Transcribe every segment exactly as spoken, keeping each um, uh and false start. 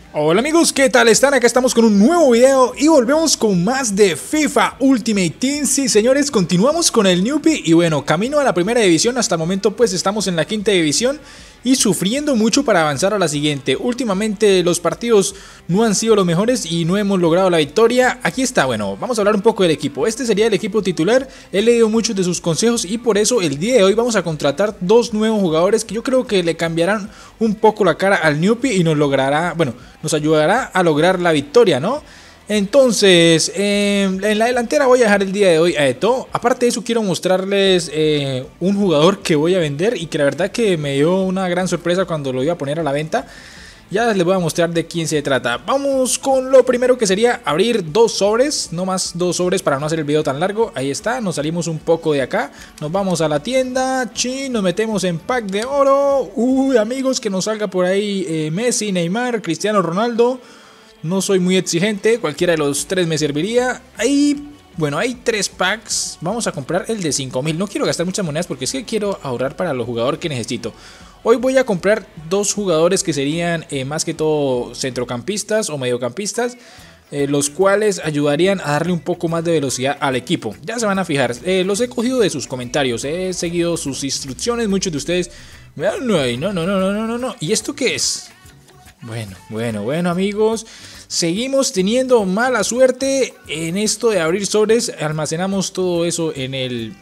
Hola amigos, ¿qué tal están? Acá estamos con un nuevo video y volvemos con más de FIFA Ultimate Team. Sí señores, continuamos con el Newbie y bueno, camino a la primera división. Hasta el momento pues estamos en la quinta división y sufriendo mucho para avanzar a la siguiente. Últimamente los partidos no han sido los mejores y no hemos logrado la victoria. Aquí está, bueno, vamos a hablar un poco del equipo. Este sería el equipo titular. He leído muchos de sus consejos y por eso el día de hoy vamos a contratar dos nuevos jugadores que yo creo que le cambiarán un poco la cara al Newbie y nos logrará, bueno, nos ayudará a lograr la victoria, ¿no? Entonces, eh, en la delantera voy a dejar el día de hoy a Eto'o. Aparte de eso, quiero mostrarles eh, un jugador que voy a vender y que la verdad que me dio una gran sorpresa cuando lo iba a poner a la venta. Ya les voy a mostrar de quién se trata. Vamos con lo primero, que sería abrir dos sobres, no más dos sobres para no hacer el video tan largo. Ahí está, nos salimos un poco de acá, nos vamos a la tienda, chin, nos metemos en pack de oro. Uy amigos, que nos salga por ahí eh, Messi, Neymar, Cristiano Ronaldo. No soy muy exigente, cualquiera de los tres me serviría. Ahí, bueno, hay tres packs. Vamos a comprar el de cinco mil. No quiero gastar muchas monedas porque es que quiero ahorrar para los jugadores que necesito. Hoy voy a comprar dos jugadores que serían eh, más que todo centrocampistas o mediocampistas, eh, los cuales ayudarían a darle un poco más de velocidad al equipo. Ya se van a fijar, eh, los he cogido de sus comentarios, he seguido sus instrucciones. Muchos de ustedes me dan, no, no, no, no, no, no, no. ¿Y esto qué es? Bueno, bueno, bueno amigos, seguimos teniendo mala suerte en esto de abrir sobres. Almacenamos todo eso en el,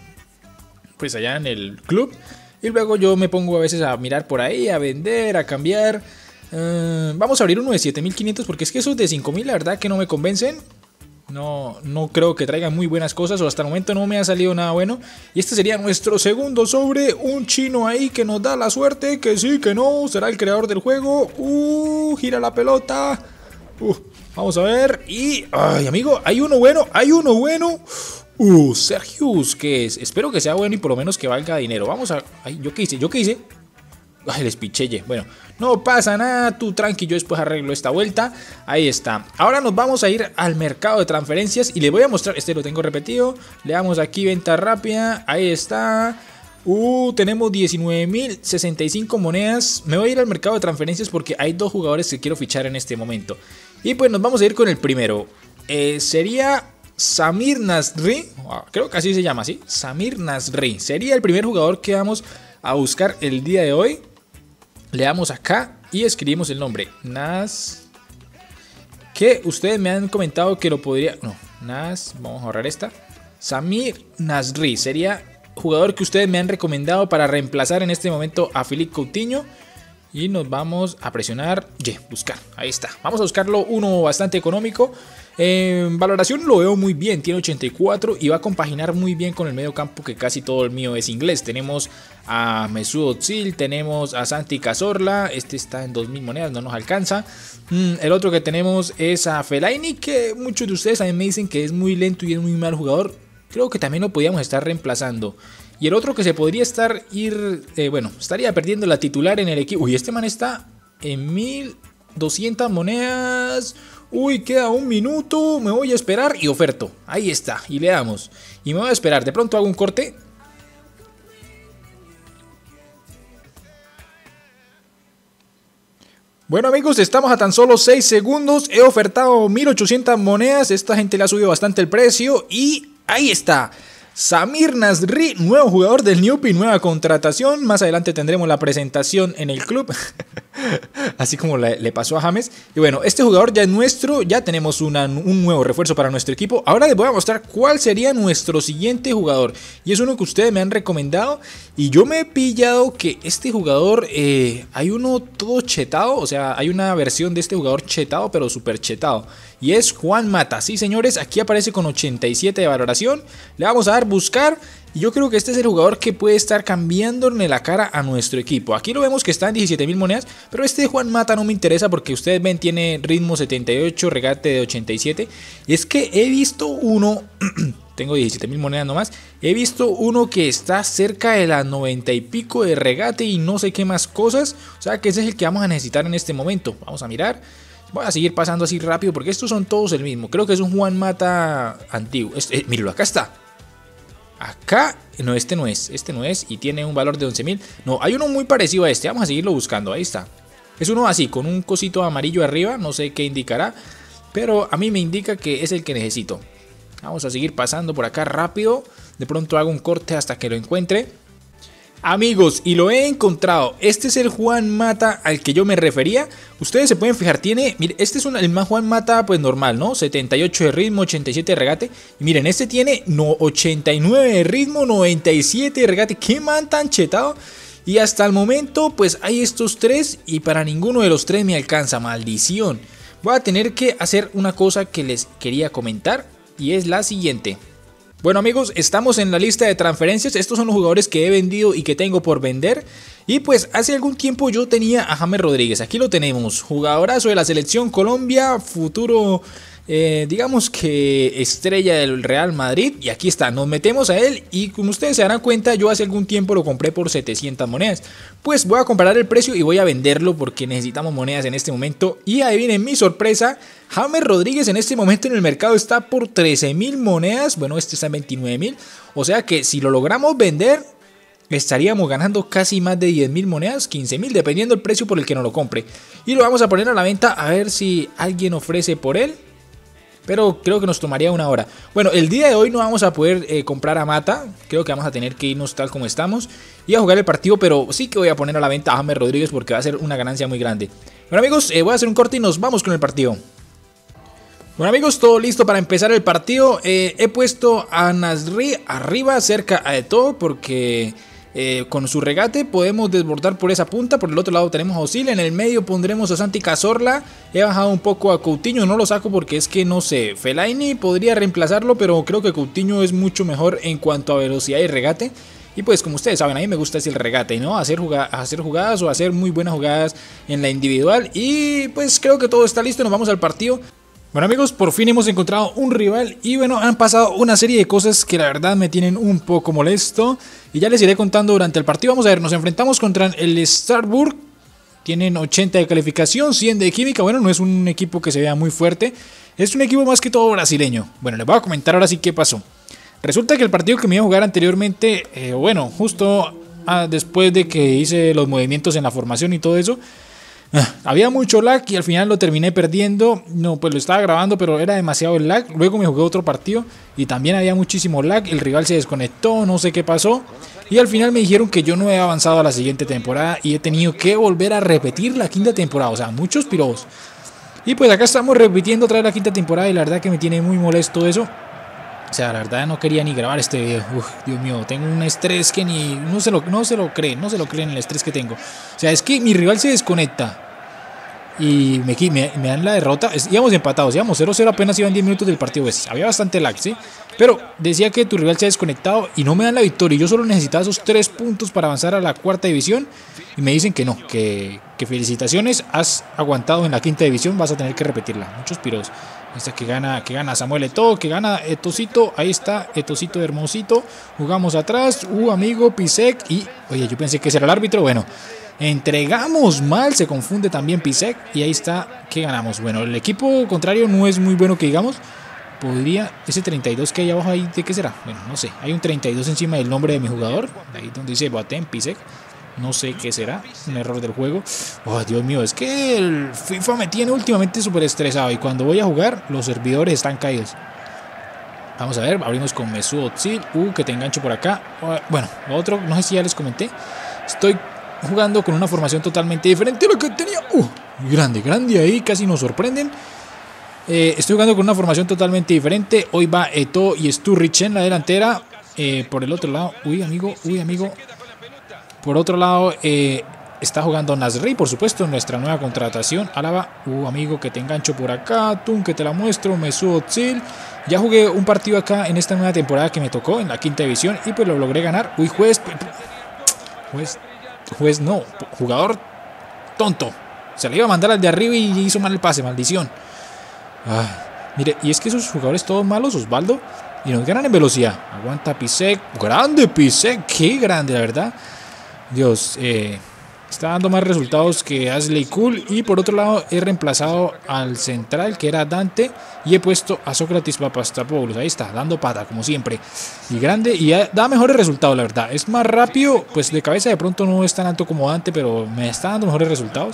pues allá en el club. Y luego yo me pongo a veces a mirar por ahí, a vender, a cambiar. Uh, vamos a abrir uno de siete mil quinientos porque es que esos de cinco mil la verdad que no me convencen. No, no creo que traigan muy buenas cosas, o hasta el momento no me ha salido nada bueno. Y este sería nuestro segundo sobre, un chino ahí que nos da la suerte, que sí, que no, será el creador del juego. Uh, gira la pelota. Uh, vamos a ver. Y, ay amigo, hay uno bueno, hay uno bueno. Uh, Sergius, que es, espero que sea bueno y por lo menos que valga dinero. Vamos a, ay, ¿yo qué hice? ¿Yo qué hice? Ay, les pichelle. Bueno, no pasa nada, tú tranqui, yo después arreglo esta vuelta. Ahí está. Ahora nos vamos a ir al mercado de transferencias y les voy a mostrar, este lo tengo repetido. Le damos aquí venta rápida, ahí está. Uh, tenemos diecinueve mil sesenta y cinco monedas. Me voy a ir al mercado de transferencias porque hay dos jugadores que quiero fichar en este momento. Y pues nos vamos a ir con el primero. eh, Sería Samir Nasri, creo que así se llama, ¿sí? Samir Nasri, sería el primer jugador que vamos a buscar el día de hoy. Le damos acá y escribimos el nombre Nas, que ustedes me han comentado que lo podría, no, Nas, vamos a ahorrar esta. Samir Nasri sería jugador que ustedes me han recomendado para reemplazar en este momento a Philippe Coutinho. Y nos vamos a presionar Y, buscar, ahí está. Vamos a buscarlo uno bastante económico. En valoración lo veo muy bien, tiene ochenta y cuatro y va a compaginar muy bien con el medio campo, que casi todo el mío es inglés. Tenemos a Mesut Özil, tenemos a Santi Cazorla, este está en dos mil monedas, no nos alcanza. Mm, el otro que tenemos es a Fellaini, que muchos de ustedes también me dicen que es muy lento y es muy mal jugador. Creo que también lo podríamos estar reemplazando. Y el otro que se podría estar ir, eh, bueno, estaría perdiendo la titular en el equipo. Uy, este man está en mil doscientas monedas. Uy, queda un minuto, me voy a esperar y oferto. Ahí está, y le damos. Y me voy a esperar, de pronto hago un corte. Bueno amigos, estamos a tan solo seis segundos. He ofertado mil ochocientas monedas. Esta gente le ha subido bastante el precio. Y ahí está. Samir Nasri, nuevo jugador del Newbie, nueva contratación. Más adelante tendremos la presentación en el club. Así como le, le pasó a James. Y bueno, este jugador ya es nuestro. Ya tenemos una, un nuevo refuerzo para nuestro equipo. Ahora les voy a mostrar cuál sería nuestro siguiente jugador. Y es uno que ustedes me han recomendado. Y yo me he pillado que este jugador, eh, hay uno todo chetado. O sea, hay una versión de este jugador chetado, pero súper chetado. Y es Juan Mata. Sí señores, aquí aparece con ochenta y siete de valoración. Le vamos a dar buscar. Y yo creo que este es el jugador que puede estar cambiándole la cara a nuestro equipo. Aquí lo vemos que está en diecisiete mil monedas. Pero este Juan Mata no me interesa porque ustedes ven, tiene ritmo setenta y ocho, regate de ochenta y siete. Y es que he visto uno, tengo diecisiete mil monedas nomás. He visto uno que está cerca de las noventa y pico de regate y no sé qué más cosas. O sea que ese es el que vamos a necesitar en este momento. Vamos a mirar. Voy a seguir pasando así rápido porque estos son todos el mismo. Creo que es un Juan Mata antiguo. Este, eh, míralo, acá está. Acá, no, este no es, este no es y tiene un valor de once mil. No, hay uno muy parecido a este, vamos a seguirlo buscando, ahí está. Es uno así, con un cosito amarillo arriba, no sé qué indicará, pero a mí me indica que es el que necesito. Vamos a seguir pasando por acá rápido, de pronto hago un corte hasta que lo encuentre. Amigos, y lo he encontrado. Este es el Juan Mata al que yo me refería. Ustedes se pueden fijar, tiene, mire, este es un, el más Juan Mata pues normal, ¿no? setenta y ocho de ritmo, ochenta y siete de regate. Y miren, este tiene no, ochenta y nueve de ritmo, noventa y siete de regate. ¿Qué man tan chetado? Y hasta el momento pues hay estos tres y para ninguno de los tres me alcanza, maldición. Voy a tener que hacer una cosa que les quería comentar y es la siguiente. Bueno amigos, estamos en la lista de transferencias. Estos son los jugadores que he vendido y que tengo por vender. Y pues hace algún tiempo yo tenía a James Rodríguez. Aquí lo tenemos, jugadorazo de la selección Colombia, futuro eh, digamos que estrella del Real Madrid. Y aquí está, nos metemos a él y como ustedes se darán cuenta, yo hace algún tiempo lo compré por setecientas monedas. Pues voy a comparar el precio y voy a venderlo porque necesitamos monedas en este momento. Y adivinen mi sorpresa, James Rodríguez en este momento en el mercado está por trece mil monedas. Bueno, este está en veintinueve mil. O sea que si lo logramos vender, estaríamos ganando casi más de diez mil monedas, quince mil, dependiendo del precio por el que nos lo compre. Y lo vamos a poner a la venta a ver si alguien ofrece por él. Pero creo que nos tomaría una hora. Bueno, el día de hoy no vamos a poder eh, comprar a Mata. Creo que vamos a tener que irnos tal como estamos y a jugar el partido. Pero sí que voy a poner a la venta a James Rodríguez porque va a ser una ganancia muy grande. Bueno amigos, eh, voy a hacer un corte y nos vamos con el partido. Bueno amigos, todo listo para empezar el partido. Eh, he puesto a Nasri arriba cerca de todo porque eh, con su regate podemos desbordar por esa punta. Por el otro lado tenemos a Özil, en el medio pondremos a Santi Cazorla. He bajado un poco a Coutinho, no lo saco porque es que no sé, Fellaini podría reemplazarlo, pero creo que Coutinho es mucho mejor en cuanto a velocidad y regate. Y pues como ustedes saben, a mí me gusta el regate, ¿no? Hacer, jugada, hacer jugadas o hacer muy buenas jugadas en la individual. Y pues creo que todo está listo, nos vamos al partido. Bueno amigos, por fin hemos encontrado un rival y bueno, han pasado una serie de cosas que la verdad me tienen un poco molesto y ya les iré contando durante el partido. Vamos a ver, nos enfrentamos contra el Strasbourg, tienen ochenta de calificación, cien de química. Bueno, no es un equipo que se vea muy fuerte, es un equipo más que todo brasileño. Bueno, les voy a comentar ahora sí qué pasó. Resulta que el partido que me iba a jugar anteriormente, eh, bueno, justo ah, después de que hice los movimientos en la formación y todo eso, había mucho lag y al final lo terminé perdiendo. No, pues lo estaba grabando, pero era demasiado el lag. Luego me jugué otro partido y también había muchísimo lag. El rival se desconectó, no sé qué pasó. Y al final me dijeron que yo no he avanzado a la siguiente temporada y he tenido que volver a repetir la quinta temporada. O sea, muchos pirobos. Y pues acá estamos repitiendo otra vez la quinta temporada y la verdad que me tiene muy molesto eso. O sea, la verdad no quería ni grabar este video. Uf, Dios mío, tengo un estrés que ni... No se, lo, no se lo creen, no se lo creen el estrés que tengo. O sea, es que mi rival se desconecta y me, me, me dan la derrota. Es, íbamos empatados, íbamos cero cero, apenas iban diez minutos del partido. Pues, había bastante lag, ¿sí? Pero decía que tu rival se ha desconectado y no me dan la victoria. Y yo solo necesitaba esos tres puntos para avanzar a la cuarta división. Y me dicen que no, que, que felicitaciones, has aguantado en la quinta división, vas a tener que repetirla. Muchos piros. Esta que gana, que gana Samuel Eto'o, que gana Etocito, ahí está, Etocito hermosito. Jugamos atrás, uh, amigo, Pisek. Y, oye, yo pensé que ese era el árbitro. Bueno, entregamos mal, se confunde también Pisek. Y ahí está, que ganamos. Bueno, el equipo contrario no es muy bueno que digamos. Podría, ese treinta y dos que hay abajo ahí, ¿de qué será? Bueno, no sé, hay un treinta y dos encima del nombre de mi jugador. Ahí donde dice Boateng, Pisek. No sé qué será, un error del juego. Oh, Dios mío, es que el FIFA me tiene últimamente súper estresado. Y cuando voy a jugar, los servidores están caídos. Vamos a ver, abrimos con Mesut Özil. Uh, que te engancho por acá. Bueno, lo otro, no sé si ya les comenté. Estoy jugando con una formación totalmente diferente a lo que tenía. Uh, grande, grande ahí, casi nos sorprenden. Eh, estoy jugando con una formación totalmente diferente. Hoy va Eto'o y Sturridge en la delantera. Eh, por el otro lado, uy amigo, uy amigo. Por otro lado, eh, está jugando Nasri, por supuesto, nuestra nueva contratación. Álava, uh, amigo, que te engancho por acá. Tum, que te la muestro. Mesut Özil. Ya jugué un partido acá en esta nueva temporada que me tocó, en la quinta división, y pues lo logré ganar. Uy, juez. Juez, juez no. Jugador tonto. Se le iba a mandar al de arriba y hizo mal el pase, maldición. Ay, mire, y es que esos jugadores todos malos, Osvaldo, y nos ganan en velocidad. Aguanta Pisek. Grande Pisek, qué grande, la verdad. Dios, eh, está dando más resultados que Ashley Cole. Y por otro lado he reemplazado al central, que era Dante, y he puesto a Sócrates Papastapoulos. Ahí está, dando pata como siempre. Y grande, y da mejores resultados, la verdad. Es más rápido, pues de cabeza de pronto no es tan alto como Dante, pero me está dando mejores resultados.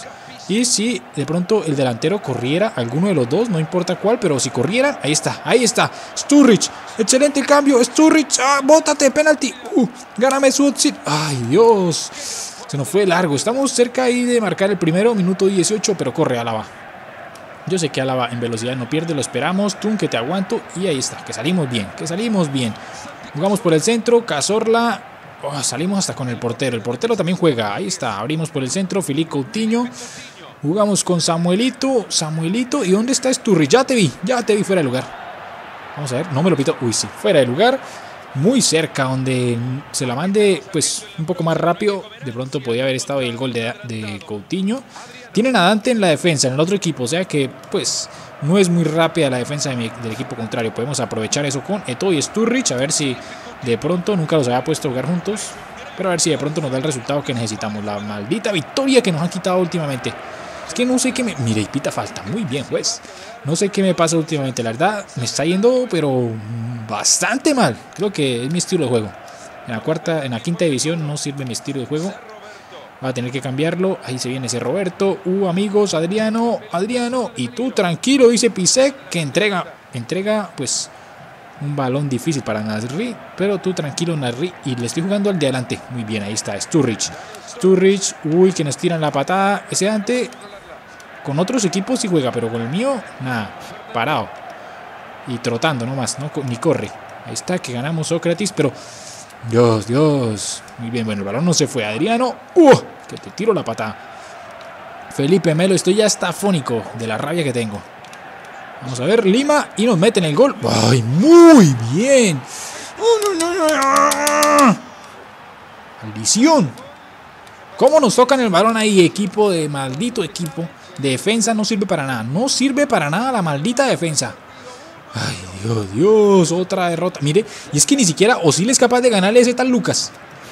Y si de pronto el delantero corriera, alguno de los dos, no importa cuál, pero si corrieran, ahí está, ahí está. Sturridge, excelente el cambio. Sturridge, ah, bótate, penalti. Uh, gáname su outfit. Ay, Dios. Se nos fue largo. Estamos cerca ahí de marcar el primero, minuto dieciocho, pero corre Álava. Yo sé que Álava en velocidad no pierde, lo esperamos. Tun, que te aguanto. Y ahí está, que salimos bien, que salimos bien. Jugamos por el centro, Cazorla. Oh, salimos hasta con el portero. El portero también juega. Ahí está, abrimos por el centro. Filipe Coutinho. Jugamos con Samuelito. Samuelito. ¿Y dónde está Sturridge? Ya te vi, ya te vi fuera de lugar. Vamos a ver, no me lo pito. Uy, sí, fuera de lugar. Muy cerca, donde se la mande pues un poco más rápido. De pronto podía haber estado ahí el gol de, de Coutinho. Tienen a Dante en la defensa, en el otro equipo. O sea que pues no es muy rápida la defensa de mi, del equipo contrario. Podemos aprovechar eso con Eto'o y Sturridge. A ver si de pronto, nunca los había puesto a jugar juntos. Pero a ver si de pronto nos da el resultado que necesitamos. La maldita victoria que nos han quitado últimamente. Es que no sé qué me... Mire, y pita falta. Muy bien, juez. No sé qué me pasa últimamente. La verdad, me está yendo, pero bastante mal. Creo que es mi estilo de juego. En la cuarta, en la quinta división no sirve mi estilo de juego. Va a tener que cambiarlo. Ahí se viene ese Roberto. Uh, amigos, Adriano. Adriano. Y tú, tranquilo, dice Pisek, que entrega... Entrega, pues... un balón difícil para Nasri, pero tú tranquilo, Nasri, y le estoy jugando al de adelante. Muy bien, ahí está Sturridge. Sturridge, uy, que nos tiran la patada. Ese Dante con otros equipos sí juega, pero con el mío, nada, parado. Y trotando nomás, no ni corre. Ahí está, que ganamos Sócrates, pero... Dios, Dios. Muy bien, bueno, el balón no se fue. Adriano, uh, que te tiro la patada. Felipe Melo, estoy ya hasta afónico de la rabia que tengo. Vamos a ver, Lima, y nos meten el gol. ¡Ay, muy bien! ¡Maldición! ¿Cómo nos tocan el balón ahí, equipo de maldito equipo? Defensa no sirve para nada. No sirve para nada la maldita defensa. ¡Ay, Dios, Dios! Otra derrota. Mire, y es que ni siquiera Ozil es capaz de ganarle a ese tal Lucas.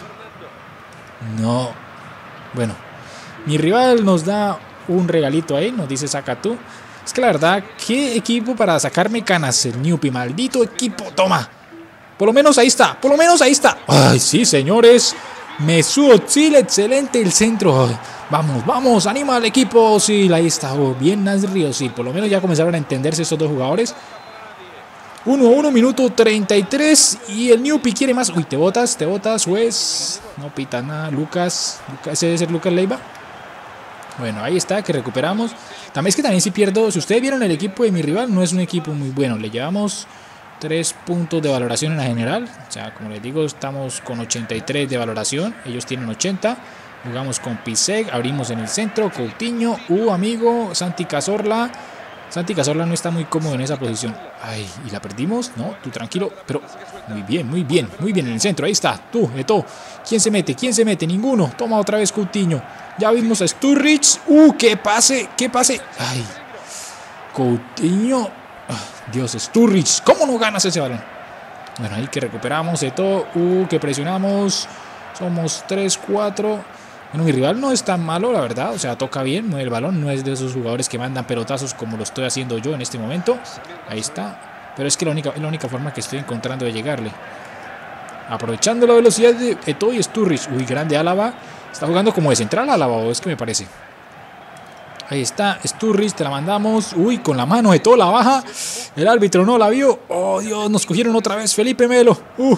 No. Bueno, mi rival nos da un regalito ahí, nos dice saca tú. Es que la verdad, qué equipo para sacarme canas, el Newpi, maldito equipo, toma. Por lo menos ahí está, por lo menos ahí está. Ay, sí, señores. Mesut Özil, excelente el centro. Ay, vamos, vamos, anima al equipo Özil, ahí está. Oh, bien Nasri Özil, por lo menos ya comenzaron a entenderse estos dos jugadores. uno a uno, minuto treinta y tres. Y el Newpi quiere más. Uy, te botas, te botas, juez. No pita nada, Lucas. Lucas ese debe ser Lucas Leiva. Bueno, ahí está, que recuperamos. También es que también si pierdo, si ustedes vieron el equipo de mi rival, no es un equipo muy bueno. Le llevamos tres puntos de valoración en la general. O sea, como les digo, estamos con ochenta y tres de valoración. Ellos tienen ochenta. Jugamos con Pisek, abrimos en el centro. Coutinho, uh, amigo, Santi Cazorla. Santi Cazorla no está muy cómodo en esa posición. Ay, ¿y la perdimos? No, tú tranquilo. Pero muy bien, muy bien, muy bien en el centro. Ahí está, tú, Eto'o. ¿Quién se mete? ¿Quién se mete? Ninguno. Toma otra vez Coutinho. Ya vimos a Sturridge. Uh, qué pase, qué pase. Ay, Coutinho. Oh, Dios, Sturridge. ¿Cómo no ganas ese balón? Bueno, ahí que recuperamos Eto'o. Uh, que presionamos. Somos tres, cuatro. Bueno, mi rival no es tan malo, la verdad. O sea, toca bien, mueve el balón. No es de esos jugadores que mandan pelotazos como lo estoy haciendo yo en este momento. Ahí está. Pero es que la única, es la única forma que estoy encontrando de llegarle. Aprovechando la velocidad de Eto'o y Sturridge. Uy, grande Álava. Está jugando como de central Álava, o es que me parece. Ahí está, Sturridge, te la mandamos. Uy, con la mano Eto'o la baja. El árbitro no la vio. Oh, Dios, nos cogieron otra vez. Felipe Melo. Uh.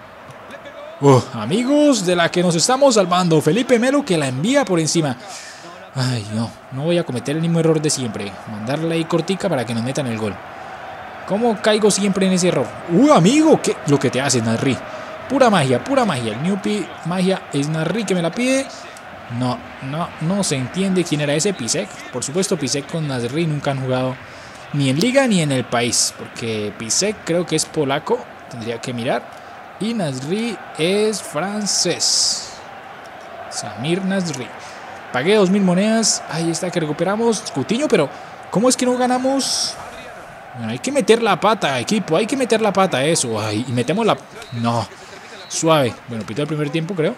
Uh, amigos, de la que nos estamos salvando. Felipe Melo que la envía por encima. Ay, no, no voy a cometer el mismo error de siempre. Mandarla ahí cortica para que nos metan el gol. ¿Cómo caigo siempre en ese error? Uh, amigo, ¿qué? Lo que te hace, Nasri. Pura magia, pura magia. El Newpi, magia, es Nasri que me la pide. No, no, no se entiende quién era ese. Pisek. Por supuesto, Pisek con Nasri nunca han jugado ni en liga ni en el país. Porque Pisek creo que es polaco. Tendría que mirar. Y Nasri es francés. Samir Nasri. Pagué dos mil monedas. Ahí está que recuperamos. Coutinho, pero ¿cómo es que no ganamos? Bueno, hay que meter la pata, equipo. Hay que meter la pata, eso. Ay, y metemos la... No. Suave. Bueno, pitó el primer tiempo, creo.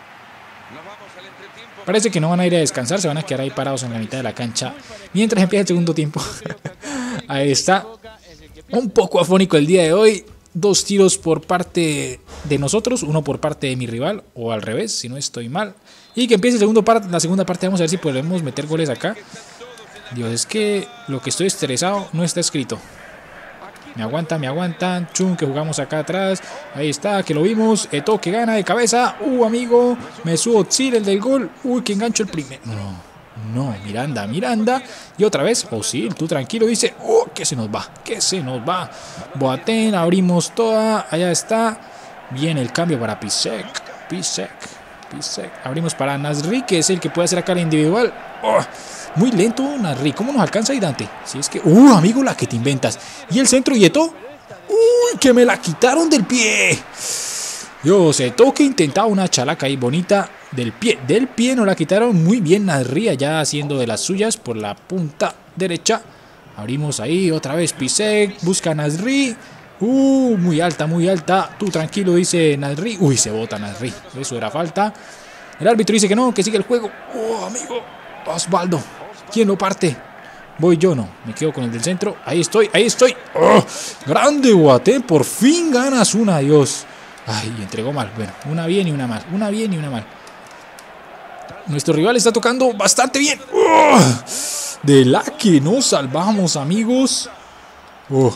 Parece que no van a ir a descansar. Se van a quedar ahí parados en la mitad de la cancha mientras empieza el segundo tiempo. Ahí está. Un poco afónico el día de hoy. Dos tiros por parte de nosotros, uno por parte de mi rival, o al revés, si no estoy mal. Y que empiece el segundo parte, la segunda parte. Vamos a ver si podemos meter goles acá. Dios, es que lo que estoy estresado no está escrito. Me aguantan, me aguantan. Chun, que jugamos acá atrás. Ahí está, que lo vimos. Eto'o que gana de cabeza. Uh, amigo. Mesut Özil, el del gol. Uy, que engancho el primer. No, no, Miranda, Miranda. Y otra vez, Özil, tú tranquilo. Dice, oh, que se nos va, que se nos va. Boateng, abrimos toda. Allá está. Viene el cambio para Piszczek. Piszczek, Piszczek. Abrimos para Nasri, que es el que puede hacer acá la individual. Oh. Muy lento Nasri. ¿Cómo nos alcanza ahí Dante? Si es que... ¡Uh, amigo, la que te inventas! ¿Y el centro y Eto'o? ¡Uy, que me la quitaron del pie! Dios, Eto'o que intentaba una chalaca ahí bonita del pie. Del pie nos la quitaron muy bien Nasri, allá haciendo de las suyas por la punta derecha. Abrimos ahí otra vez Piszczek. Busca Nasri. ¡Uh, muy alta, muy alta! Tú tranquilo, dice Nasri. ¡Uy, se bota Nasri! Eso era falta. El árbitro dice que no, que sigue el juego. ¡Oh, amigo! Osvaldo. ¿Quién lo parte? Voy yo, no. Me quedo con el del centro. Ahí estoy, ahí estoy. ¡Oh! Grande Boateng. Por fin ganas una, Dios. Ay, entregó mal. Bueno, una bien y una mal. Una bien y una mal. Nuestro rival está tocando bastante bien. ¡Oh! De la que nos salvamos, amigos. ¡Oh!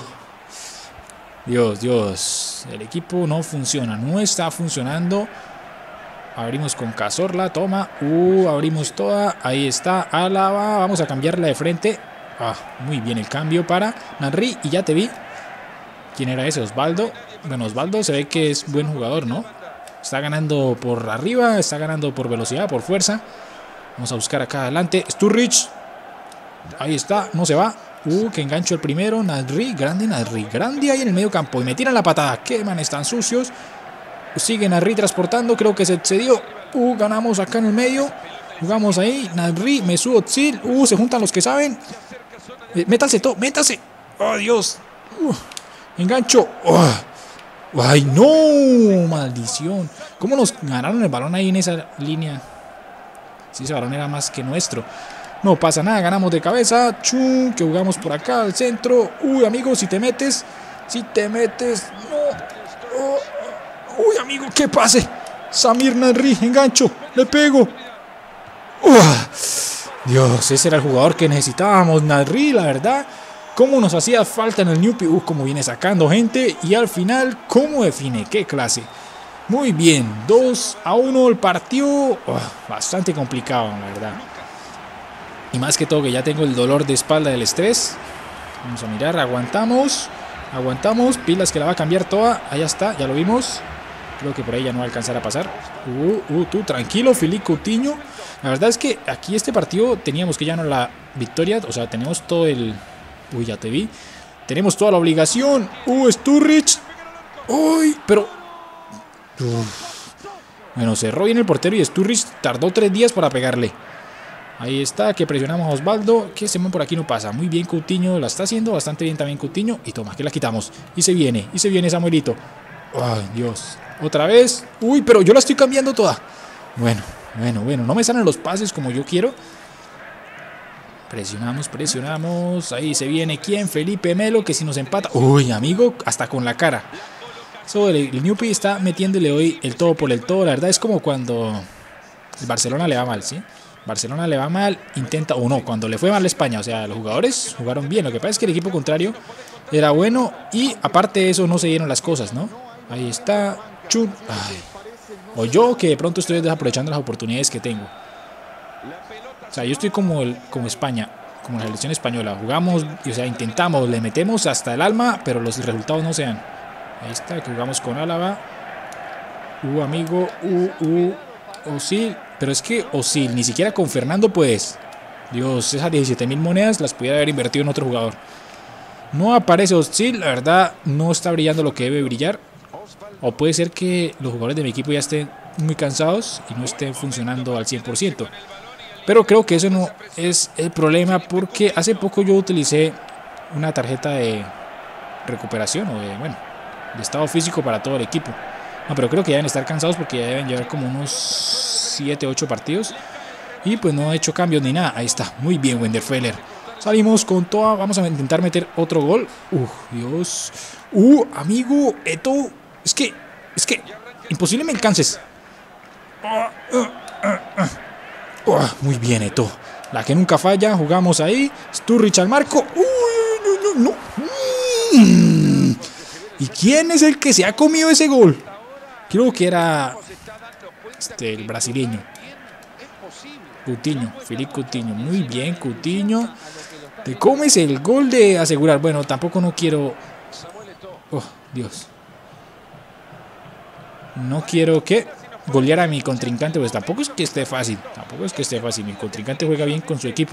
Dios, Dios. El equipo no funciona. No está funcionando. Abrimos con Cazorla, toma, uh, abrimos toda, ahí está, Álava, vamos a cambiarla de frente. Ah, muy bien el cambio para Nasri, y ya te vi. ¿Quién era ese? Osvaldo. Bueno, Osvaldo se ve que es buen jugador, ¿no? Está ganando por arriba, está ganando por velocidad, por fuerza. Vamos a buscar acá adelante, Sturridge. Ahí está, no se va. Uh, que engancho el primero, Nasri, grande Nasri, grande ahí en el medio campo. Y me tiran la patada, qué man, están sucios. Sigue Nasri transportando, creo que se excedió. Uh, ganamos acá en el medio. Jugamos ahí, Nasri, Mesut Özil. Uh, se juntan los que saben. Eh, métase todo, métase. Oh, Dios. Uh, engancho. Oh. Ay, no, maldición. ¿Cómo nos ganaron el balón ahí en esa línea? Si ese balón era más que nuestro. No pasa nada, ganamos de cabeza. Chum, que jugamos por acá al centro. Uy, amigo, si te metes. Si te metes. No. Oh. Uy, amigo, ¿qué pase? Samir Nasri, engancho, le pego. Uf, Dios, ese era el jugador que necesitábamos, Nasri, la verdad. Cómo nos hacía falta en el Newpie. Uf, cómo viene sacando gente. Y al final, cómo define, qué clase. Muy bien, dos a uno el partido. Uf, bastante complicado, la verdad. Y más que todo que ya tengo el dolor de espalda del estrés. Vamos a mirar, aguantamos. Aguantamos, pilas que la va a cambiar toda. Allá está, ya lo vimos. Creo que por ahí ya no va a alcanzar a pasar. Uh, uh, tú, tranquilo, Philippe Coutinho. La verdad es que aquí este partido teníamos que llevarnos la victoria. O sea, tenemos todo el... Uy, ya te vi. Tenemos toda la obligación. Uh, Sturridge. Uy, pero... Uf. Bueno, cerró bien el portero y Sturridge tardó tres días para pegarle. Ahí está, que presionamos a Osvaldo. Que ese man por aquí no pasa. Muy bien Coutinho, la está haciendo bastante bien también Coutinho. Y toma, que la quitamos. Y se viene, y se viene Samuelito. Ay, Dios. Otra vez. Uy, pero yo la estoy cambiando toda. Bueno, bueno, bueno. No me salen los pases como yo quiero. Presionamos, presionamos. Ahí se viene. ¿Quién? Felipe Melo, que si nos empata. Uy, amigo, hasta con la cara. Eso, el, el Newpie está metiéndole hoy el todo por el todo. La verdad es como cuando el Barcelona le va mal, ¿sí? Barcelona le va mal, intenta, o no, cuando le fue mal a España. O sea, los jugadores jugaron bien. Lo que pasa es que el equipo contrario era bueno. Y aparte de eso no se dieron las cosas, ¿no? Ahí está. Chun. Ay. O yo que de pronto estoy desaprovechando las oportunidades que tengo. O sea, yo estoy como, el, como España, como la selección española. Jugamos, o sea, intentamos, le metemos hasta el alma, pero los resultados no se dan. Ahí está, que jugamos con Álava. Uh, amigo. Uh, uh. Özil. Pero es que Özil, ni siquiera con Fernando, pues. Dios, esas diecisiete mil monedas las pudiera haber invertido en otro jugador. No aparece Özil, la verdad, no está brillando lo que debe brillar. O puede ser que los jugadores de mi equipo ya estén muy cansados y no estén funcionando al cien por ciento. Pero creo que eso no es el problema, porque hace poco yo utilicé una tarjeta de recuperación o de, bueno, de estado físico para todo el equipo. No, pero creo que ya deben estar cansados porque ya deben llevar como unos siete, ocho partidos. Y pues no ha hecho cambios ni nada. Ahí está, muy bien Wenderfeller. Salimos con toda, vamos a intentar meter otro gol. Uh, Dios. Uh, amigo, Eto'o. Es que, es que, imposible me alcances. Uh, uh, Oh, muy bien, Eto'o. La que nunca falla, jugamos ahí. Sturridge al marco. Uy, no, no, no. Mm. ¿Y quién es el que se ha comido ese gol? Creo que era este, el brasileño. Coutinho, Filipe Coutinho. Muy bien, Coutinho. Te comes el gol de asegurar. Bueno, tampoco no quiero... Oh, Dios. No quiero que golear a mi contrincante, pues tampoco es que esté fácil. Tampoco es que esté fácil. Mi contrincante juega bien con su equipo.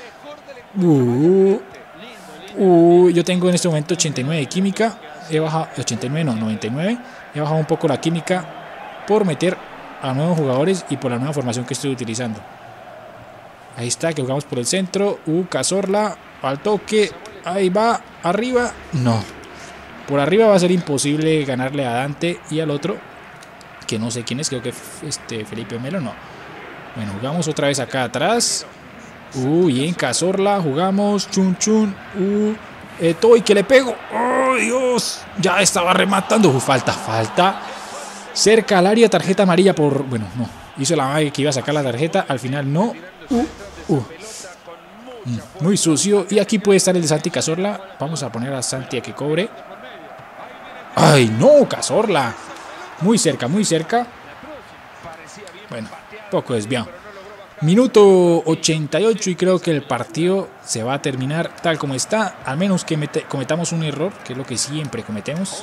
Uh, uh, yo tengo en este momento ochenta y nueve de química. He bajado... ochenta y nueve, no, noventa y nueve. He bajado un poco la química por meter a nuevos jugadores y por la nueva formación que estoy utilizando. Ahí está, que jugamos por el centro. Uh, Cazorla, al toque. Ahí va, arriba. No. Por arriba va a ser imposible ganarle a Dante y al otro, que no sé quién es, creo que este Felipe Melo, no. Bueno, jugamos otra vez acá atrás. Uh, bien, Cazorla, jugamos. Chun, chun. Uh, Eto'o, y que le pego. Oh, Dios. Ya estaba rematando. Uh, falta, falta. Cerca al área, tarjeta amarilla por... Bueno, no. Hizo la magia que iba a sacar la tarjeta. Al final no. Uh, uh. Muy sucio. Y aquí puede estar el de Santi Cazorla. Vamos a poner a Santi a que cobre. ¡Ay, no! Cazorla. Muy cerca, muy cerca. Bueno, poco desviado. Minuto ochenta y ocho y creo que el partido se va a terminar tal como está. Al menos que mete, cometamos un error, que es lo que siempre cometemos.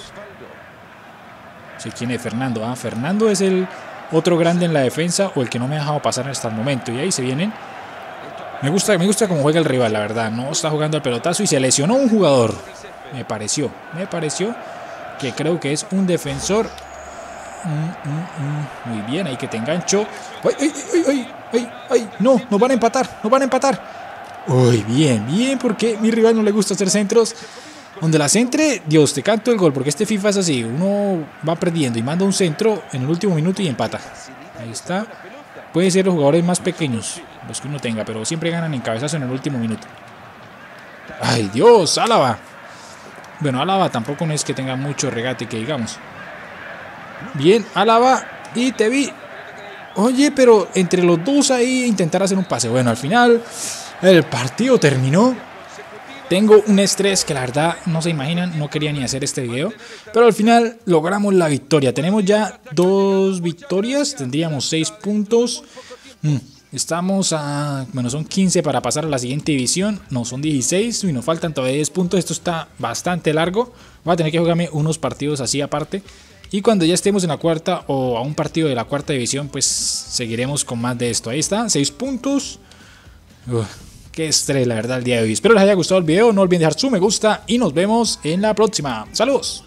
No sé quién es Fernando. Ah, Fernando es el otro grande en la defensa o el que no me ha dejado pasar hasta el momento. Y ahí se vienen. Me gusta, me gusta cómo juega el rival, la verdad. No está jugando al pelotazo y se lesionó un jugador. Me pareció, me pareció que creo que es un defensor. Mm, mm, mm. Muy bien, ahí que te engancho. ¡Ay, ay, ay, ay, ay, ay! No, nos van a empatar, nos van a empatar. ¡Uy, bien, bien! Porque a mi rival no le gusta hacer centros. Donde la centre, Dios, te canto el gol. Porque este FIFA es así, uno va perdiendo y manda un centro en el último minuto y empata. Ahí está. Pueden ser los jugadores más pequeños, los que uno tenga, pero siempre ganan en cabezazo en el último minuto. ¡Ay, Dios! ¡Álava! Bueno, Álava tampoco no es que tenga mucho regate, que digamos. Bien, Álava, y te vi. Oye, pero entre los dos ahí intentar hacer un pase. Bueno, al final el partido terminó. Tengo un estrés que la verdad no se imaginan. No quería ni hacer este video, pero al final logramos la victoria. Tenemos ya dos victorias. Tendríamos seis puntos. mm. Estamos a... Bueno, son quince para pasar a la siguiente división. No, son dieciséis y nos faltan todavía diez puntos. Esto está bastante largo. Voy a tener que jugarme unos partidos así aparte. Y cuando ya estemos en la cuarta o a un partido de la cuarta división, pues seguiremos con más de esto. Ahí está, seis puntos. Uf, qué estrés, la verdad, el día de hoy. Espero les haya gustado el video. No olviden dejar su me gusta y nos vemos en la próxima. ¡Saludos!